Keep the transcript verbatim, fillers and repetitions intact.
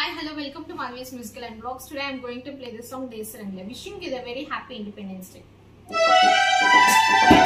hello, welcome to Malvi's Musical and Vlogs. Today I am going to play the song Rangila Rangila. Wishing you a very happy Independence Day.